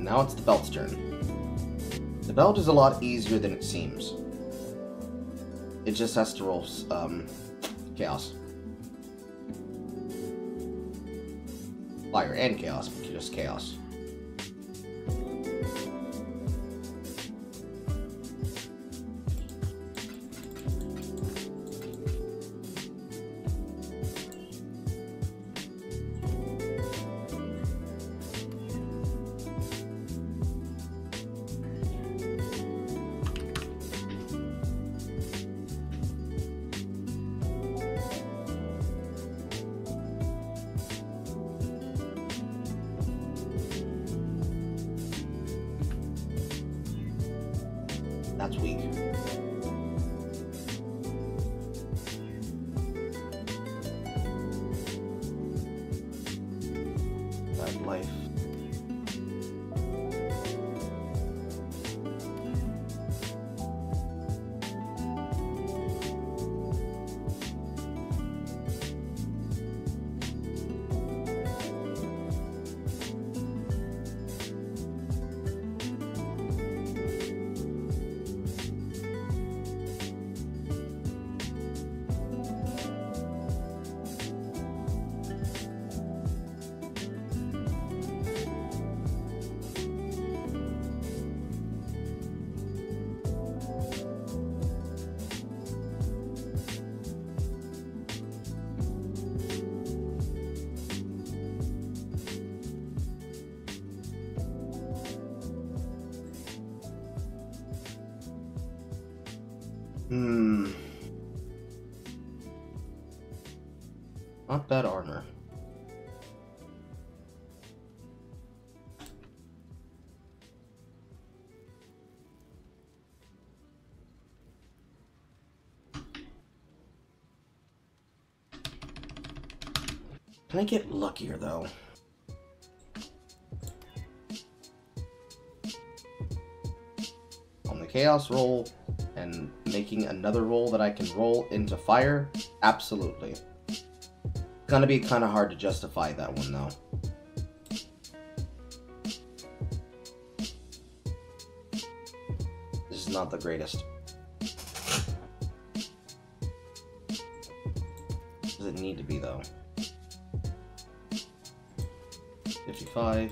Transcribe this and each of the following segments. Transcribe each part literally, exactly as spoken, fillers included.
now it's the belt's turn. The belt is a lot easier than it seems. It just has to roll um, chaos. Fire and chaos, but just chaos. That's weak. Bad life. Hmm. Not bad armor. Can I get luckier though? On the chaos roll and making another roll that I can roll into fire? Absolutely. Gonna be kind of hard to justify that one though. This is not the greatest. Does it need to be though? fifty-five.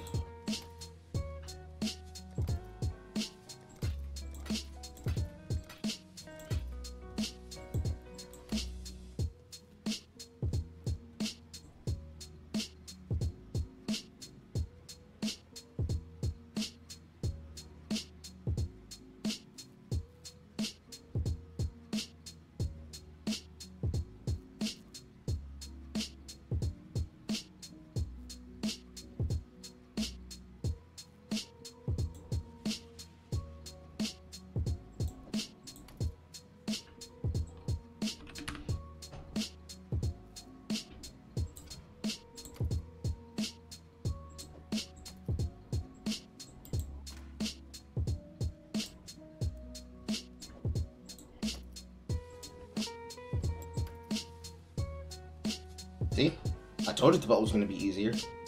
See? I told you the belt was going to be easier.